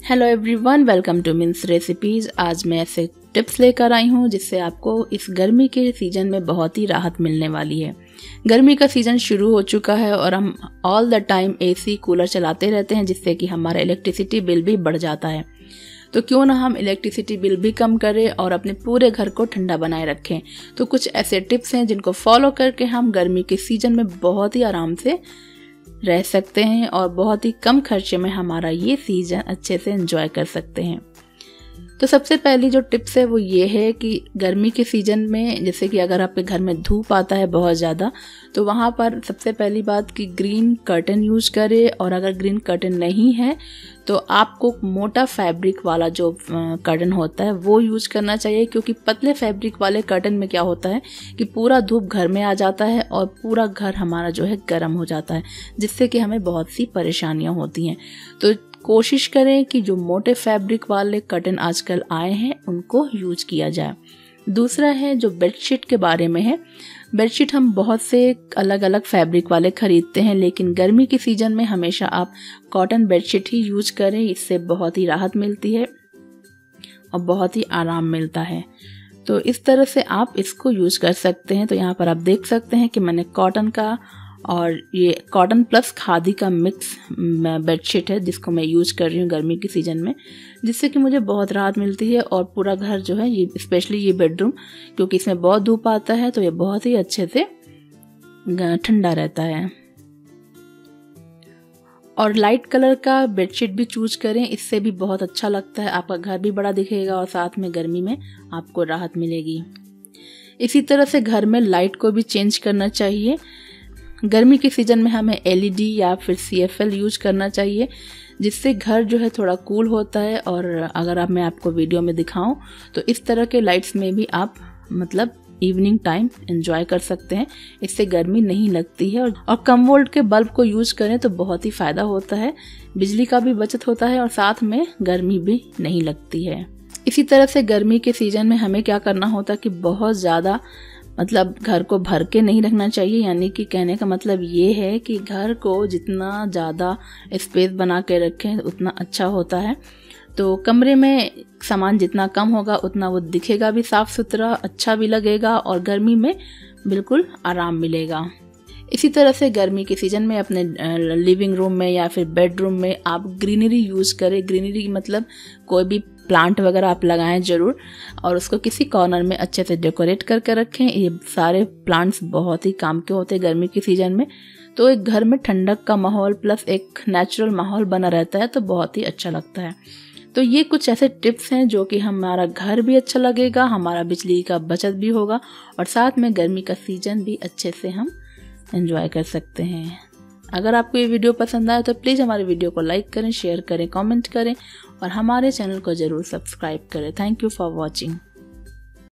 Hello everyone, welcome to mins recipes. आज मैं ऐसे टिप्स लेकर आई हूँ जिससे आपको इस गर्मी के सीज़न में बहुत ही राहत मिलने वाली है। गर्मी का सीज़न शुरू हो चुका है और हम all the time AC cooler चलाते रहते हैं जिससे कि हमारा इलेक्ट्रिसिटी बिल भी बढ़ जाता है। तो क्यों ना हम इलेक्ट्रिसिटी बिल भी कम करें और अपने पूरे घर को ठंडा बनाए रखें। तो कुछ ऐसे टिप्स हैं जिनको फॉलो करके हम गर्मी के सीज़न में बहुत ही आराम से रह सकते हैं और बहुत ही कम खर्चे में हमारा ये सीज़न अच्छे से एंजॉय कर सकते हैं। तो सबसे पहली जो टिप्स है वो ये है कि गर्मी के सीज़न में जैसे कि अगर आपके घर में धूप आता है बहुत ज़्यादा, तो वहाँ पर सबसे पहली बात कि ग्रीन कर्टन यूज़ करें, और अगर ग्रीन कर्टन नहीं है तो आपको मोटा फैब्रिक वाला जो कर्टन होता है वो यूज़ करना चाहिए, क्योंकि पतले फैब्रिक वाले कर्टन में क्या होता है कि पूरा धूप घर में आ जाता है और पूरा घर हमारा जो है गर्म हो जाता है, जिससे कि हमें बहुत सी परेशानियाँ होती हैं। तो कोशिश करें कि जो मोटे फैब्रिक वाले कर्टन आजकल आए हैं उनको यूज किया जाए। दूसरा है जो बेडशीट के बारे में है। बेडशीट हम बहुत से अलग अलग फैब्रिक वाले खरीदते हैं, लेकिन गर्मी के सीजन में हमेशा आप कॉटन बेडशीट ही यूज करें। इससे बहुत ही राहत मिलती है और बहुत ही आराम मिलता है। तो इस तरह से आप इसको यूज कर सकते हैं। तो यहाँ पर आप देख सकते हैं कि मैंने कॉटन का और ये कॉटन प्लस खादी का मिक्स बेडशीट है जिसको मैं यूज कर रही हूँ गर्मी के सीजन में, जिससे कि मुझे बहुत राहत मिलती है। और पूरा घर जो है, ये स्पेशली ये बेडरूम, क्योंकि इसमें बहुत धूप आता है तो ये बहुत ही अच्छे से ठंडा रहता है। और लाइट कलर का बेडशीट भी चूज करें, इससे भी बहुत अच्छा लगता है। आपका घर भी बड़ा दिखेगा और साथ में गर्मी में आपको राहत मिलेगी। इसी तरह से घर में लाइट को भी चेंज करना चाहिए। गर्मी के सीजन में हमें LED या फिर CFL यूज करना चाहिए, जिससे घर जो है थोड़ा कूल होता है। और अगर मैं आपको वीडियो में दिखाऊं तो इस तरह के लाइट्स में भी आप मतलब इवनिंग टाइम एंजॉय कर सकते हैं। इससे गर्मी नहीं लगती है। और कम वोल्ट के बल्ब को यूज करें तो बहुत ही फायदा होता है, बिजली का भी बचत होता है और साथ में गर्मी भी नहीं लगती है। इसी तरह से गर्मी के सीजन में हमें क्या करना होता है कि बहुत ज़्यादा मतलब घर को भर के नहीं रखना चाहिए। यानी कि कहने का मतलब ये है कि घर को जितना ज़्यादा स्पेस बना के रखें उतना अच्छा होता है। तो कमरे में सामान जितना कम होगा उतना वो दिखेगा भी साफ सुथरा, अच्छा भी लगेगा और गर्मी में बिल्कुल आराम मिलेगा। इसी तरह से गर्मी के सीजन में अपने लिविंग रूम में या फिर बेडरूम में आप ग्रीनरी यूज़ करें। ग्रीनरी मतलब कोई भी प्लांट वगैरह आप लगाएं जरूर, और उसको किसी कॉर्नर में अच्छे से डेकोरेट करके रखें। ये सारे प्लांट्स बहुत ही काम के होते हैं गर्मी के सीजन में। तो एक घर में ठंडक का माहौल प्लस एक नेचुरल माहौल बना रहता है, तो बहुत ही अच्छा लगता है। तो ये कुछ ऐसे टिप्स हैं जो कि हमारा घर भी अच्छा लगेगा, हमारा बिजली का बचत भी होगा और साथ में गर्मी का सीजन भी अच्छे से हम एंजॉय कर सकते हैं। अगर आपको ये वीडियो पसंद आए तो प्लीज़ हमारे वीडियो को लाइक करें, शेयर करें, कमेंट करें और हमारे चैनल को ज़रूर सब्सक्राइब करें। Thank you for watching.